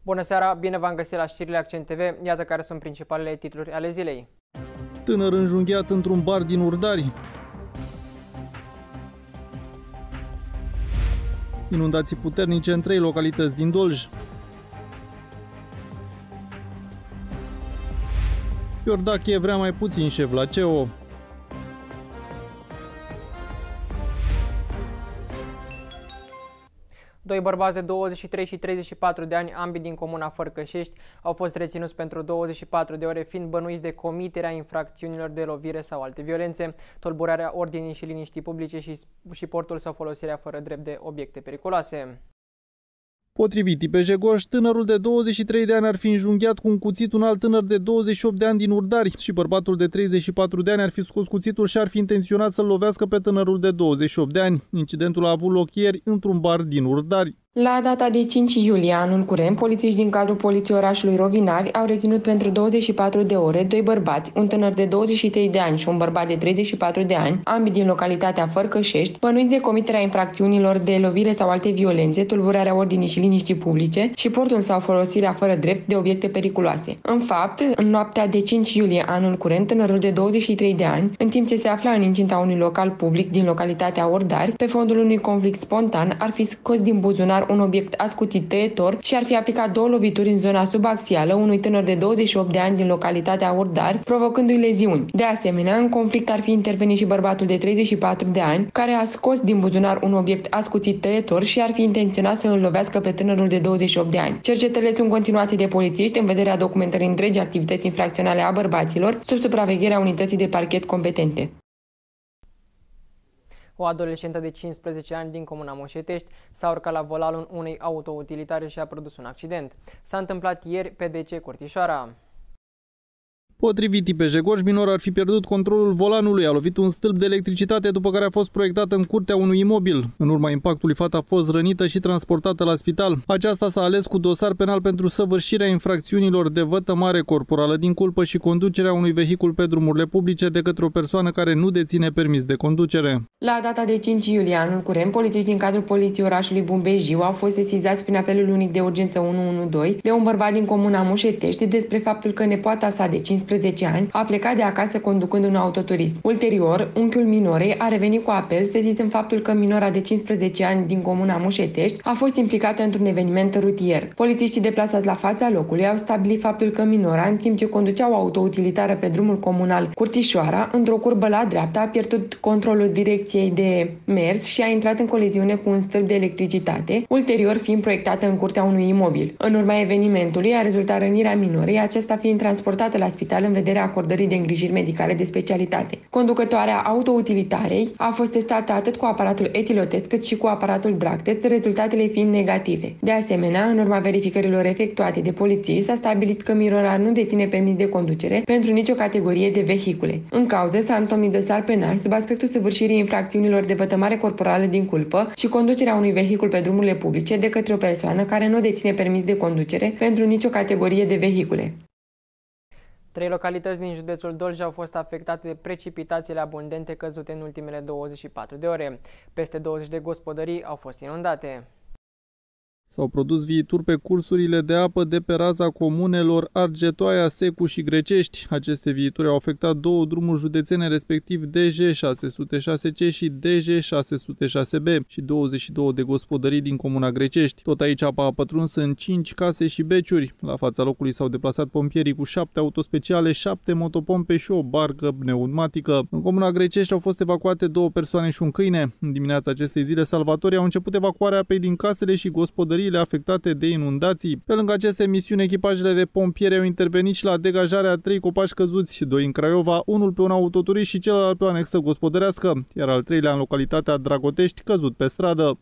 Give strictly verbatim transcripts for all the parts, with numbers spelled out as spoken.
Bună seara, bine v-am găsit la știrile Accent T V. Iată care sunt principalele titluri ale zilei. Tânăr înjunghiat într-un bar din Urdari. Inundații puternice în trei localități din Dolj. Iordache vrea mai puțin șef la C E O. Doi bărbați de douăzeci și trei și treizeci și patru de ani, ambii din comuna Fărcășești, au fost reținuți pentru douăzeci și patru de ore, fiind bănuiți de comiterea infracțiunilor de lovire sau alte violențe, tulburarea ordinii și liniștii publice și, și portul sau folosirea fără drept de obiecte periculoase. Potrivit I P J Gorj, tânărul de douăzeci și trei de ani ar fi înjunghiat cu un cuțit un alt tânăr de douăzeci și opt de ani din Urdari și bărbatul de treizeci și patru de ani ar fi scos cuțitul și ar fi intenționat să-l lovească pe tânărul de douăzeci și opt de ani. Incidentul a avut loc ieri într-un bar din Urdari. La data de cinci iulie anul curent, polițiști din cadrul poliției orașului Rovinari au reținut pentru douăzeci și patru de ore doi bărbați, un tânăr de douăzeci și trei de ani și un bărbat de treizeci și patru de ani, ambii din localitatea Fărcășești, bănuiți de comiterea infracțiunilor de lovire sau alte violențe, tulburarea ordinii și liniștii publice și portul sau folosirea fără drept de obiecte periculoase. În fapt, în noaptea de cinci iulie anul curent, tânărul de douăzeci și trei de ani, în timp ce se afla în incinta unui local public din localitatea Urdari, pe fondul unui conflict spontan, ar fi scos din buzunar un obiect ascuțit tăietor și ar fi aplicat două lovituri în zona subaxială unui tânăr de douăzeci și opt de ani din localitatea Urdari, provocându-i leziuni. De asemenea, în conflict ar fi intervenit și bărbatul de treizeci și patru de ani, care a scos din buzunar un obiect ascuțit tăietor și ar fi intenționat să îl lovească pe tânărul de douăzeci și opt de ani. Cercetările sunt continuate de polițiști în vederea documentării întregii activități infracționale a bărbaților, sub supravegherea unității de parchet competente. O adolescentă de cincisprezece ani din comuna Moșetești s-a urcat la volanul unei autoutilitare și a produs un accident. S-a întâmplat ieri pe D C Curtișoara. Potrivit I P J Gorj, minor ar fi pierdut controlul volanului, a lovit un stâlp de electricitate, după care a fost proiectată în curtea unui imobil. În urma impactului, fata a fost rănită și transportată la spital. Aceasta s-a ales cu dosar penal pentru săvârșirea infracțiunilor de vătămare corporală din culpă și conducerea unui vehicul pe drumurile publice de către o persoană care nu deține permis de conducere. La data de cinci iulie anul curent, polițiști din cadrul poliției orașului Bumbejiu au fost sesizați prin apelul unic de urgență unu unu doi de un bărbat din comuna Moșetești despre faptul că nepoata sa de cincisprezece ani a plecat de acasă conducând un autoturism. Ulterior, unchiul minorei a revenit cu apel sesizând faptul că minora de cincisprezece ani din comuna Moșetești a fost implicată într-un eveniment rutier. Polițiștii deplasați la fața locului au stabilit faptul că minora, în timp ce conducea o autoutilitară pe drumul comunal Curtișoara, într-o curbă la dreapta, a pierdut controlul direcției de mers și a intrat în coliziune cu un stâlp de electricitate, ulterior fiind proiectată în curtea unui imobil. În urma evenimentului a rezultat rănirea minorei, acesta fiind transportată la spital în vederea acordării de îngrijiri medicale de specialitate. Conducătoarea autoutilitarei a fost testată atât cu aparatul etilotest cât și cu aparatul drag test, rezultatele fiind negative. De asemenea, în urma verificărilor efectuate de poliție, s-a stabilit că minora nu deține permis de conducere pentru nicio categorie de vehicule. În cauză s-a întocmit dosar penal sub aspectul săvârșirii infracțiunilor de vătămare corporală din culpă și conducerea unui vehicul pe drumurile publice de către o persoană care nu deține permis de conducere pentru nicio categorie de vehicule. Trei localități din județul Dolj au fost afectate de precipitațiile abundente căzute în ultimele douăzeci și patru de ore. Peste douăzeci de gospodării au fost inundate. S-au produs viituri pe cursurile de apă de pe raza comunelor Argetoaia, Secu și Grecești. Aceste viituri au afectat două drumuri județene, respectiv D J șase sute șase C și D J șase sute șase B și douăzeci și două de gospodării din comuna Grecești. Tot aici apa a pătruns în cinci case și beciuri. La fața locului s-au deplasat pompierii cu șapte autospeciale, șapte motopompe și o barcă pneumatică. În comuna Grecești au fost evacuate două persoane și un câine. În dimineața acestei zile, salvatorii au început evacuarea apei din casele și gospodării afectate de inundații. Pe lângă aceste misiuni, echipajele de pompieri au intervenit și la degajarea a trei copaci căzuți, doi în Craiova, unul pe un autoturist și celălalt pe o anexă gospodărească, iar al treilea în localitatea Dragotești, căzut pe stradă.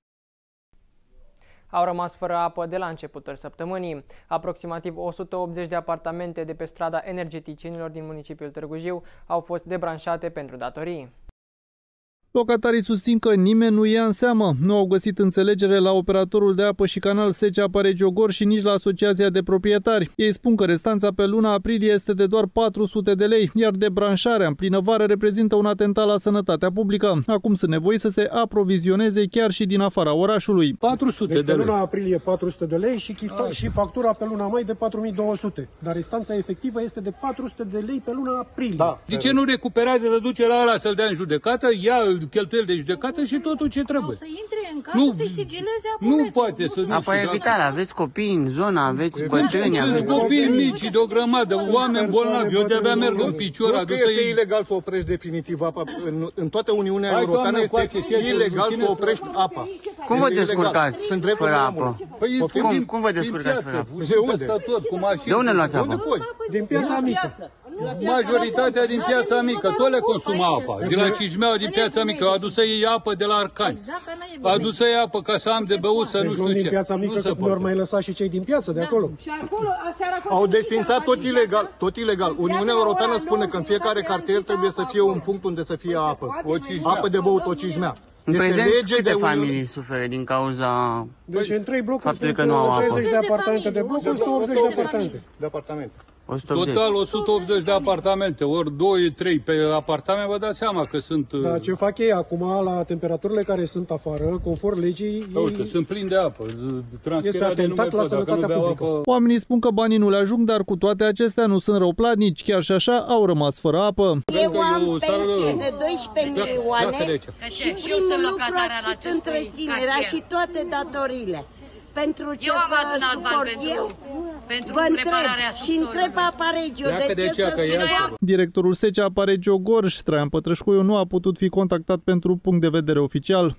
Au rămas fără apă de la începutul săptămânii. Aproximativ o sută optzeci de apartamente de pe strada Energeticienilor din municipiul Târgu Jiu au fost debranșate pentru datorii. Locatarii susțin că nimeni nu ia în seamă. Nu au găsit înțelegere la operatorul de apă și canal Secea Regiogor și nici la Asociația de Proprietari. Ei spun că restanța pe luna aprilie este de doar patru sute de lei, iar debranșarea în plină vară reprezintă un atentat la sănătatea publică. Acum sunt nevoiți să se aprovizioneze chiar și din afara orașului. patru sute deci de pe lei. luna aprilie patru sute de lei și, chita, și factura pe luna mai de patru mii două sute. Dar restanța efectivă este de patru sute de lei pe luna aprilie. Da. De ce nu recuperează, să duce la ăla să-l dea în judecată, ia cheltuieli de judecată și totul ce trebuie. Sau să intre în casă, nu, să-i sigileze Nu poate să nu Apoi evitare, aveți copii în zona, aveți bătrâni, aveți copii mici de o grămadă, oameni bolnavi, eu de-abia merg în picior. Nu că este ilegal să oprești definitiv apa, în, în toată Uniunea Europeană este ilegal să oprești apa. Cum vă descurcați fără apă? Cum, cum vă descurcați fără apă? De unde? De unde luați apă? Din piața mică. Majoritatea din piața mică, tot le consumă apa. De la Cijmeaua din piața mică, au adus să iei apă de la Arcani. Au adus să iei apă ca să am de băut, să nu știu ce. Din piața mică, că nu ar mai lăsa și cei din piață de acolo. Au desfințat tot ilegal, tot ilegal. Uniunea Europeană spune că în fiecare cartier trebuie să fie un punct unde să fie apă. Apă de băut, o Cijmea. În prezent, câte familii suferă din cauza Deci în trei blocuri faptului că nu au apă? o sută șaizeci de apartamente de blocuri, o sută optzeci de apartamente. De apartamente. Total o sută optzeci de apartamente, ori doi trei pe apartament, vă dați seama că sunt... Da, ce fac ei acum la temperaturile care sunt afară, conform legii... Da, uite, ei... sunt plini de apă, este atentat la sănătatea publică. Apă... Oamenii spun că banii nu le ajung, dar cu toate acestea nu sunt răuplatnici, chiar și așa au rămas fără apă. Eu am pensie de doisprezece milioane și primul lucru atât întreținerea și toate datoriile. Pentru ce eu am adunat bani pentru, pentru prepararea și întreb Apa Regio de ce să se ia. Directorul Secea Apa Regio Gorj, Traian Pătrășcoiu, nu a putut fi contactat pentru punct de vedere oficial.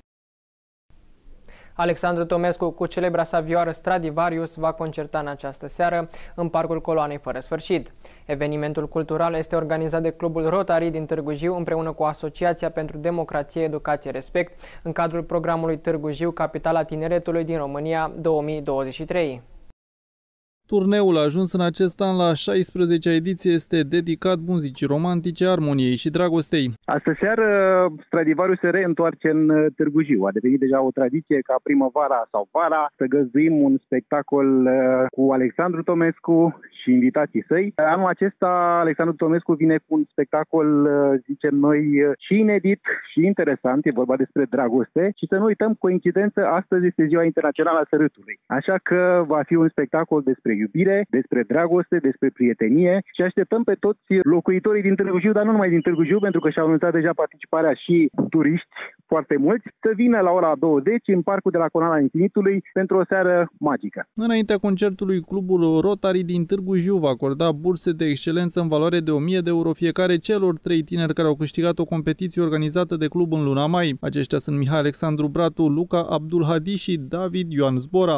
Alexandru Tomescu cu celebra sa vioară Stradivarius va concerta în această seară în Parcul Coloanei fără sfârșit. Evenimentul cultural este organizat de Clubul Rotary din Târgu Jiu împreună cu Asociația pentru Democrație, Educație, Respect în cadrul programului Târgu Jiu, Capitala Tineretului din România două mii douăzeci și trei. Turneul a ajuns în acest an la a șaisprezecea ediție, este dedicat muzicii romantice, armoniei și dragostei. Astă seară Stradivarius se reîntoarce în Târgu Jiu. A devenit deja o tradiție ca primăvara sau vara să găzduim un spectacol cu Alexandru Tomescu și invitații săi. Anul acesta Alexandru Tomescu vine cu un spectacol, zicem noi, și inedit și interesant. E vorba despre dragoste și să nu uităm, coincidență, astăzi este Ziua Internațională a Sărutului. Așa că va fi un spectacol despre iubire, despre dragoste, despre prietenie și așteptăm pe toți locuitorii din Târgu Jiu, dar nu numai din Târgu Jiu, pentru că și-au anunțat deja participarea și turiști foarte mulți, să vină la ora douăzeci în Parcul de la Coloana Infinitului pentru o seară magică. Înaintea concertului, Clubul Rotary din Târgu Jiu va acorda burse de excelență în valoare de o mie de euro fiecare celor trei tineri care au câștigat o competiție organizată de club în luna mai. Aceștia sunt Mihai Alexandru Bratu, Luca Abdul Hadi și David Ioan Zbora.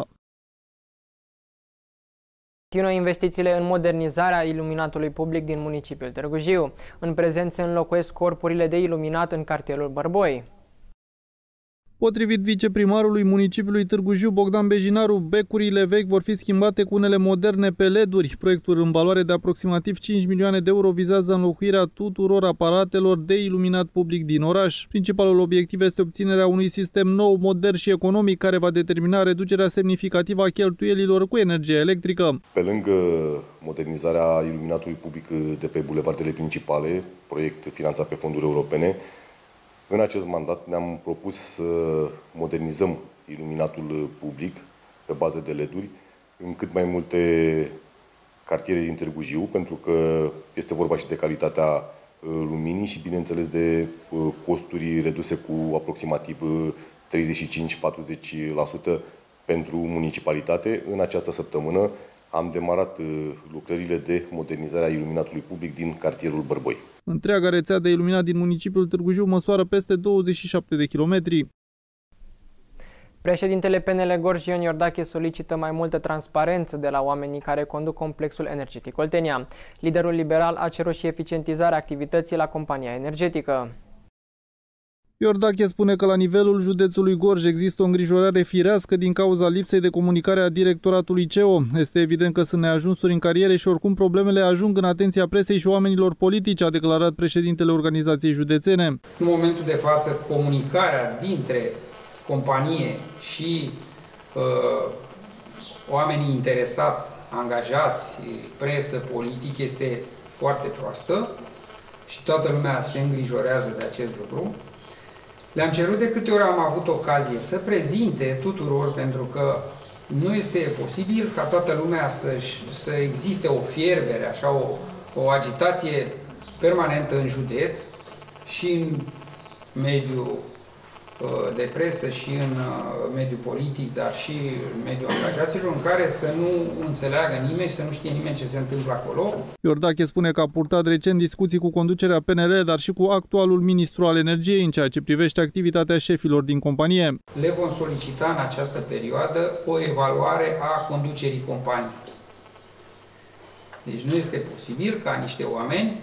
Continuă investițiile în modernizarea iluminatului public din municipiul Târgu Jiu. În prezent se înlocuiesc corpurile de iluminat în cartierul Bărboi. Potrivit viceprimarului municipiului Târgu Jiu, Bogdan Bejinaru, becurile vechi vor fi schimbate cu unele moderne pe L E D-uri. Proiectul în valoare de aproximativ cinci milioane de euro vizează înlocuirea tuturor aparatelor de iluminat public din oraș. Principalul obiectiv este obținerea unui sistem nou, modern și economic care va determina reducerea semnificativă a cheltuielilor cu energie electrică. Pe lângă modernizarea iluminatului public de pe bulevardele principale, proiect finanțat pe fonduri europene, în acest mandat ne-am propus să modernizăm iluminatul public pe bază de L E D-uri în cât mai multe cartiere din Târgu Jiu, pentru că este vorba și de calitatea luminii și, bineînțeles, de costuri reduse cu aproximativ treizeci și cinci la patruzeci la sută pentru municipalitate. În această săptămână am demarat lucrările de modernizare a iluminatului public din cartierul Bărboi. Întreaga rețea de iluminat din municipiul Târgu Jiu măsoară peste douăzeci și șapte de kilometri. Președintele P N L Gorj, Ion Iordache, solicită mai multă transparență de la oamenii care conduc complexul energetic Oltenia. Liderul liberal a cerut și eficientizarea activității la compania energetică. Iordache spune că la nivelul județului Gorj există o îngrijorare firească din cauza lipsei de comunicare a directoratului C E O. Este evident că sunt neajunsuri în cariere și oricum problemele ajung în atenția presei și oamenilor politici, a declarat președintele organizației județene. În momentul de față, comunicarea dintre companie și uh, oamenii interesați, angajați, presă, politic, este foarte proastă și toată lumea se îngrijorează de acest lucru. Le-am cerut de câte ori am avut ocazie să prezinte tuturor, pentru că nu este posibil ca toată lumea să, să existe o fierbere, așa, o, o agitație permanentă în județ și în mediul de presă și în mediul politic, dar și în mediul angajaților, în care să nu înțeleagă nimeni și să nu știe nimeni ce se întâmplă acolo. Iordache spune că a purtat recent discuții cu conducerea P N L, dar și cu actualul ministru al energiei în ceea ce privește activitatea șefilor din companie. Le vom solicita în această perioadă o evaluare a conducerii companiei. Deci nu este posibil ca niște oameni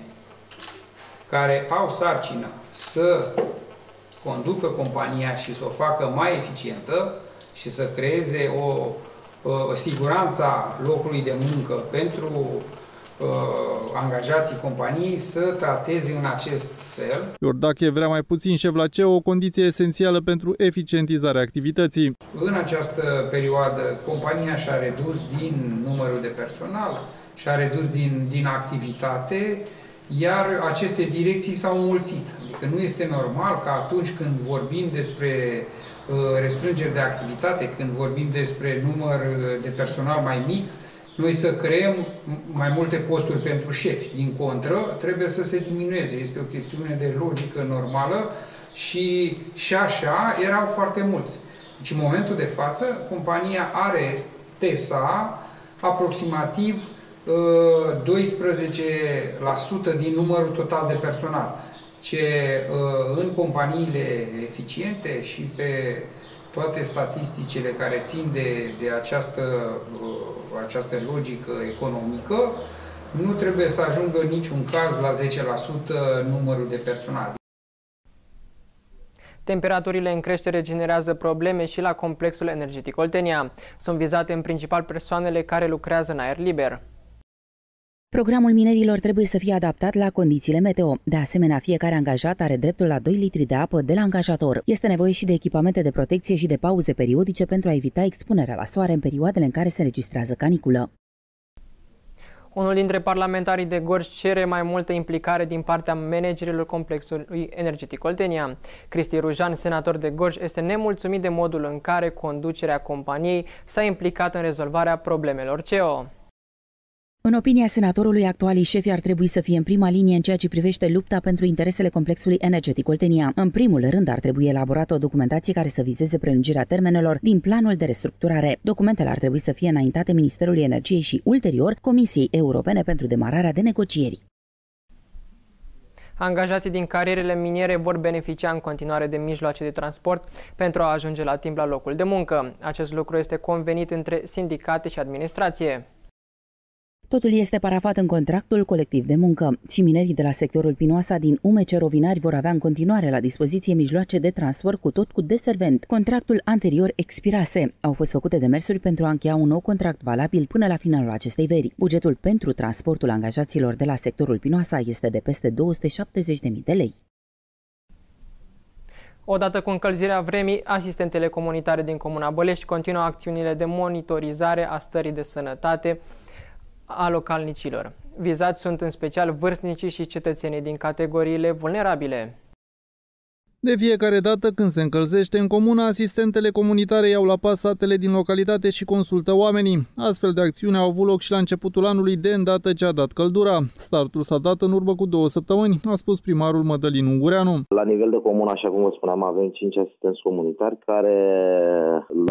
care au sarcina să conducă compania și să o facă mai eficientă și să creeze o, o siguranța locului de muncă pentru uh, angajații companiei, să trateze în acest fel. Iordache vrea mai puțin șef la C E O, o condiție esențială pentru eficientizarea activității. În această perioadă, compania și-a redus din numărul de personal, și-a redus din, din activitate, iar aceste direcții s-au înmulțit. Adică nu este normal că atunci când vorbim despre uh, restrângeri de activitate, când vorbim despre număr de personal mai mic, noi să creăm mai multe posturi pentru șefi. Din contră, trebuie să se diminueze. Este o chestiune de logică normală și, și așa erau foarte mulți. Deci în momentul de față, compania are T E S A aproximativ doisprezece la sută din numărul total de personal, ce în companiile eficiente și pe toate statisticile care țin de, de această, această logică economică, nu trebuie să ajungă în niciun caz la zece la sută numărul de personal. Temperaturile în creștere generează probleme și la complexul energetic Oltenia. Sunt vizate în principal persoanele care lucrează în aer liber. Programul minerilor trebuie să fie adaptat la condițiile meteo. De asemenea, fiecare angajat are dreptul la doi litri de apă de la angajator. Este nevoie și de echipamente de protecție și de pauze periodice pentru a evita expunerea la soare în perioadele în care se înregistrează caniculă. Unul dintre parlamentarii de Gorj cere mai multă implicare din partea managerilor complexului energetic Oltenia. Cristi Rujan, senator de Gorj, este nemulțumit de modul în care conducerea companiei s-a implicat în rezolvarea problemelor C E O. În opinia senatorului, actualii șefi ar trebui să fie în prima linie în ceea ce privește lupta pentru interesele complexului energetic Oltenia. În primul rând, ar trebui elaborată o documentație care să vizeze prelungirea termenelor din planul de restructurare. Documentele ar trebui să fie înaintate Ministerului Energiei și, ulterior, Comisiei Europene pentru demararea de negocieri. Angajații din carierele miniere vor beneficia în continuare de mijloace de transport pentru a ajunge la timp la locul de muncă. Acest lucru este convenit între sindicate și administrație. Totul este parafat în contractul colectiv de muncă și minerii de la sectorul Pinoasa din U M C Rovinari vor avea în continuare la dispoziție mijloace de transport cu tot cu deservent. Contractul anterior expirase. Au fost făcute demersuri pentru a încheia un nou contract valabil până la finalul acestei veri. Bugetul pentru transportul angajaților de la sectorul Pinoasa este de peste două sute șaptezeci de mii de lei. Odată cu încălzirea vremii, asistentele comunitare din Comuna Bălești continuă acțiunile de monitorizare a stării de sănătate a localnicilor. Vizați sunt în special vârstnicii și cetățenii din categoriile vulnerabile. De fiecare dată când se încălzește în comună, asistentele comunitare iau la pas satele din localitate și consultă oamenii. Astfel de acțiuni au avut loc și la începutul anului, de îndată ce a dat căldura. Startul s-a dat în urmă cu două săptămâni, a spus primarul Mădălin Ungureanu. La nivel de comună, așa cum vă spuneam, avem cinci asistenți comunitari care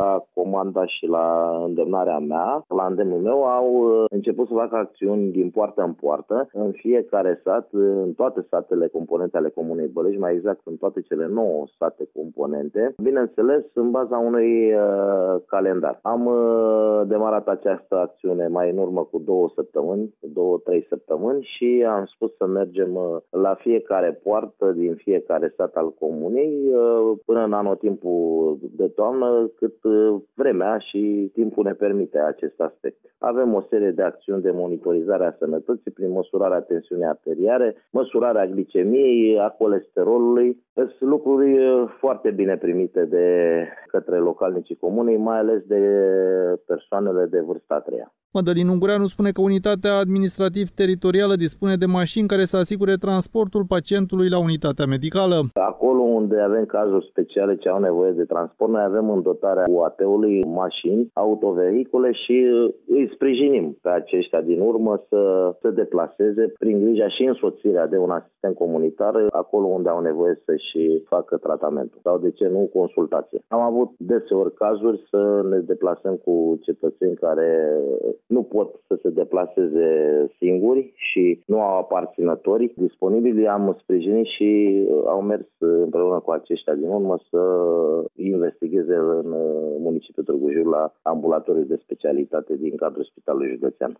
la comanda și la îndemnarea mea, la îndemnul meu, au început să facă acțiuni din poartă în poartă, în fiecare sat, în toate satele componente ale Comunei Bălești, mai exact în toate cele nouă sate componente, bineînțeles în baza unui uh, calendar. Am uh, demarat această acțiune mai în urmă cu două săptămâni, două, trei săptămâni și am spus să mergem uh, la fiecare poartă din fiecare sat al comunei uh, până în anotimpul de toamnă, cât uh, vremea și timpul ne permite acest aspect. Avem o serie de acțiuni de monitorizare a sănătății prin măsurarea tensiunii arteriare, măsurarea glicemiei, a colesterolului. Sunt lucruri foarte bine primite de către localnicii comunei, mai ales de persoanele de vârsta a treia. Mădălin Ungureanu spune că unitatea administrativ-teritorială dispune de mașini care să asigure transportul pacientului la unitatea medicală. Acolo unde avem cazuri speciale ce au nevoie de transport, noi avem în dotarea U A T-ului mașini, autovehicule și îi sprijinim pe aceștia din urmă să se deplaseze prin grija și însoțirea de un asistent comunitar acolo unde au nevoie să-și facă tratamentul sau, de ce nu, consultație. Am avut deseori cazuri să ne deplasăm cu cetățeni care nu pot să se deplaseze singuri și nu au aparținători disponibili. Am sprijinit și au mers împreună cu aceștia din urmă să investigheze în municipiul Târgu Jiu la ambulatoriul de specialitate din cadrul Spitalului Județean.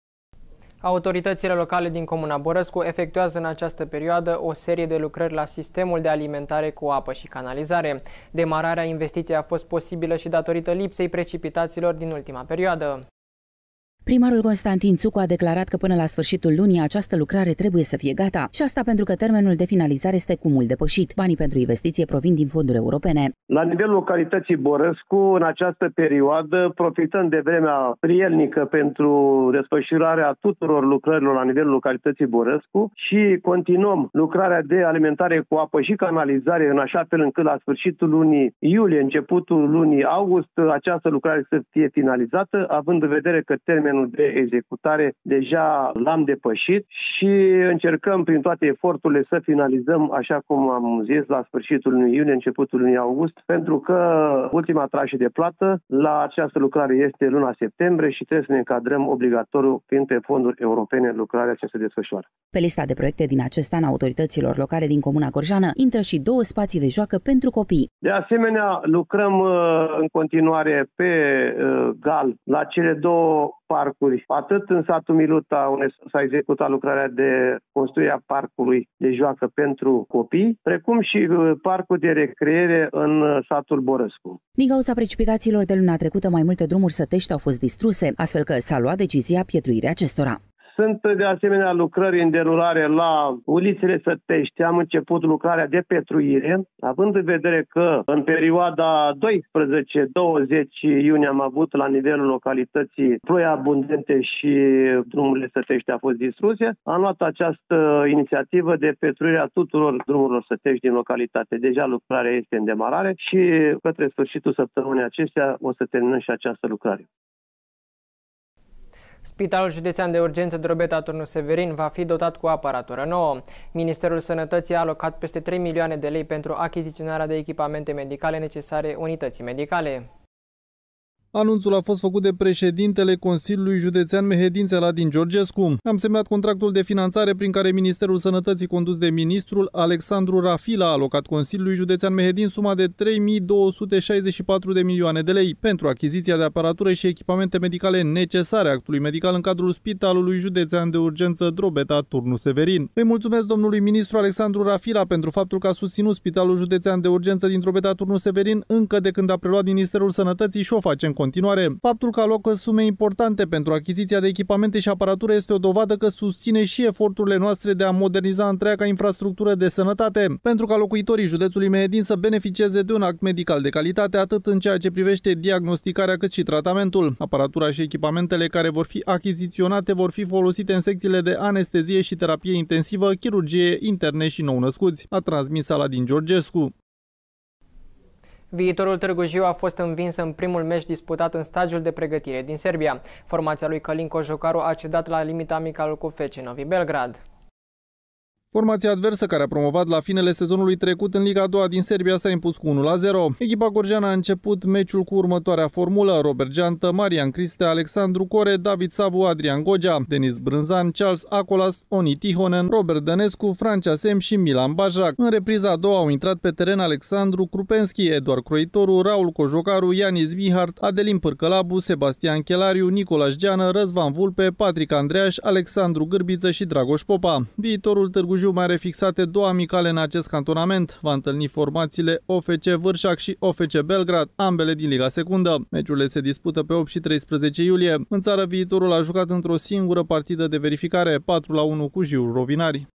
Autoritățile locale din Comuna Bărăscu efectuează în această perioadă o serie de lucrări la sistemul de alimentare cu apă și canalizare. Demararea investiției a fost posibilă și datorită lipsei precipitațiilor din ultima perioadă. Primarul Constantin Țucu a declarat că până la sfârșitul lunii această lucrare trebuie să fie gata și asta pentru că termenul de finalizare este cu mult depășit. Banii pentru investiție provin din fonduri europene. La nivelul localității Bărăscu, în această perioadă, profităm de vremea prielnică pentru desfășurarea tuturor lucrărilor la nivelul localității Bărăscu și continuăm lucrarea de alimentare cu apă și canalizare în așa fel încât la sfârșitul lunii iulie, începutul lunii august, această lucrare să fie finalizată, având în vedere că termenul de executare deja l-am depășit și încercăm prin toate eforturile să finalizăm, așa cum am zis, la sfârșitul lunii iulie, începutul lunii august, pentru că ultima tranșă de plată la această lucrare este luna septembrie și trebuie să ne încadrăm obligatoriu printre fonduri europene lucrarea ce se desfășoară. Pe lista de proiecte din acest an autorităților locale din Comuna Gorjană intră și două spații de joacă pentru copii. De asemenea, lucrăm în continuare pe Gal la cele două parcuri, atât în satul Miluta, unde s-a executat lucrarea de construirea parcului de joacă pentru copii, precum și parcul de recreere în satul Bărăscu. Din cauza precipitațiilor de luna trecută, mai multe drumuri sătești au fost distruse, astfel că s-a luat decizia pietruirii acestora. Sunt de asemenea lucrări în derulare la ulițele Sătești. Am început lucrarea de petruire, având în vedere că în perioada doisprezece douăzeci iunie am avut la nivelul localității ploi abundente și drumurile Sătești au fost distruse. Am luat această inițiativă de petruire a tuturor drumurilor Sătești din localitate. Deja lucrarea este în demarare și către sfârșitul săptămânii acestea o să terminăm și această lucrare. Spitalul Județean de Urgență Drobeta Turnu Severin va fi dotat cu aparatură nouă. Ministerul Sănătății a alocat peste trei milioane de lei pentru achiziționarea de echipamente medicale necesare unității medicale. Anunțul a fost făcut de președintele Consiliului Județean Mehedințe Ladin Georgescu. Am semnat contractul de finanțare prin care Ministerul Sănătății, condus de ministrul Alexandru Rafila, a alocat Consiliului Județean Mehedin suma de trei mii două sute șaizeci și patru de milioane de lei pentru achiziția de aparatură și echipamente medicale necesare actului medical în cadrul Spitalului Județean de Urgență Drobeta Turnu Severin. Îi mulțumesc domnului ministru Alexandru Rafila pentru faptul că a susținut Spitalul Județean de Urgență din Drobeta Turnu Severin încă de când a preluat Ministerul Sănătății și o face în continuare. Faptul că alocă sume importante pentru achiziția de echipamente și aparatură este o dovadă că susține și eforturile noastre de a moderniza întreaga infrastructură de sănătate, pentru ca locuitorii județului Mehedin să beneficieze de un act medical de calitate atât în ceea ce privește diagnosticarea cât și tratamentul. Aparatura și echipamentele care vor fi achiziționate vor fi folosite în secțiile de anestezie și terapie intensivă, chirurgie, interne și nou-născuți, a transmis Ladin Georgescu. Viitorul Târgu Jiu a fost învins în primul meci disputat în stagiul de pregătire din Serbia. Formația lui Călin Cojocaru a cedat la limita amicală cu F C Novi Belgrad. Formația adversă, care a promovat la finele sezonului trecut în Liga a doua din Serbia, s-a impus cu unu la zero. Echipa gorjeană a început meciul cu următoarea formulă: Robert Geantă, Marian Cristea, Alexandru Core, David Savu, Adrian Gogea, Denis Brânzan, Charles Acolas, Oni Tihonen, Robert Dănescu, Francia Sem și Milan Bajac. În repriza a doua au intrat pe teren Alexandru Krupenski, Eduard Croitoru, Raul Cojocaru, Ianis Mihart, Adelin Pârcălabu, Sebastian Chelariu, Nicolaș Geană, Răzvan Vulpe, Patrick Andreaș, Alexandru Gârbiță și Dragoș Popa. Viitorul Târgu Jiu mai are fixate două amicale în acest cantonament. Va întâlni formațiile O F C Vârșac și O F C Belgrad, ambele din Liga Secundă. Meciurile se dispută pe opt și treisprezece iulie. În țară, Viitorul a jucat într-o singură partidă de verificare, patru la unu cu Jiul Rovinari.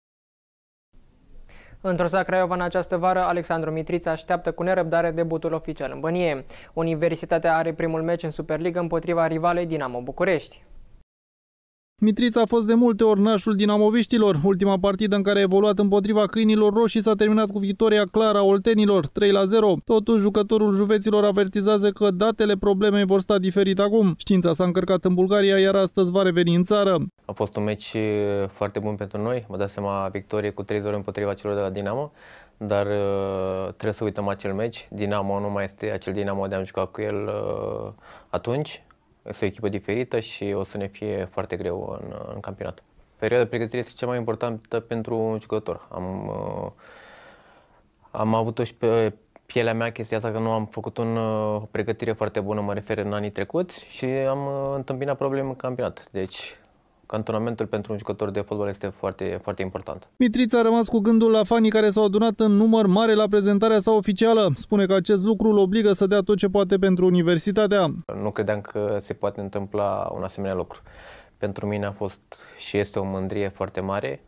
Într-o sa Craiova în această vară, Alexandru Mitrița așteaptă cu nerăbdare debutul oficial în Bănie. Universitatea are primul meci în Superligă împotriva rivalei Dinamo București. Mitrița a fost de multe ori nașul dinamoviștilor. Ultima partidă în care a evoluat împotriva câinilor roșii s-a terminat cu victoria clară a oltenilor, trei la zero. Totuși, jucătorul juveților avertizează că datele problemei vor sta diferit acum. Știința s-a încărcat în Bulgaria, iar astăzi va reveni în țară. A fost un meci foarte bun pentru noi. Vă dați seama, victorie cu trei zero împotriva celor de la Dinamo. Dar uh, trebuie să uităm acel meci. Dinamo nu mai este acel Dinamo de am jucat cu el uh, atunci. Este o echipă diferită și o să ne fie foarte greu în, în campionat. Perioada de pregătire este cea mai importantă pentru un jucător. Am, uh, am avut-o și pe pielea mea chestia asta că nu am făcut un, o pregătire foarte bună, mă refer în anii trecuți, și am uh, întâmpinat probleme în campionat. Deci cantonamentul pentru un jucător de fotbal este foarte, foarte important. Mitrița a rămas cu gândul la fanii care s-au adunat în număr mare la prezentarea sa oficială. Spune că acest lucru îl obligă să dea tot ce poate pentru universitatea. Nu credeam că se poate întâmpla un asemenea lucru. Pentru mine a fost și este o mândrie foarte mare.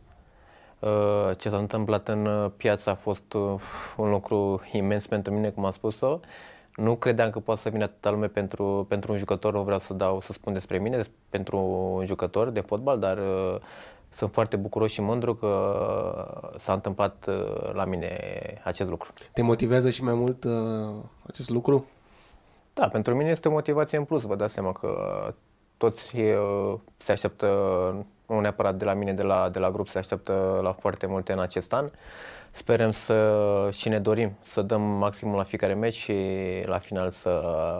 Ce s-a întâmplat în piață a fost un lucru imens pentru mine, cum am spus-o. Nu credeam că poate să vină atâta lume pentru, pentru un jucător, nu vreau să dau să spun despre mine, despre, pentru un jucător de fotbal, dar uh, sunt foarte bucuros și mândru că s-a întâmplat uh, la mine acest lucru. Te motivează și mai mult uh, acest lucru? Da, pentru mine este o motivație în plus. Vă dați seama că toți uh, se așteaptă, nu neapărat de la mine, de la, de la grup, se așteaptă la foarte multe în acest an. Sperăm să și ne dorim să dăm maximul la fiecare meci și la final să,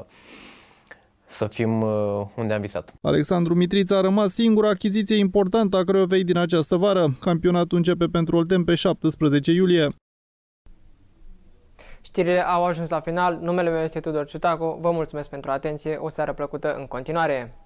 să fim unde am visat. Alexandru Mitrița a rămas singura achiziție importantă a Craiovei din această vară. Campionatul începe pentru Olten pe șaptesprezece iulie. Știrile au ajuns la final. Numele meu este Tudor Ciutacu. Vă mulțumesc pentru atenție. O seară plăcută în continuare.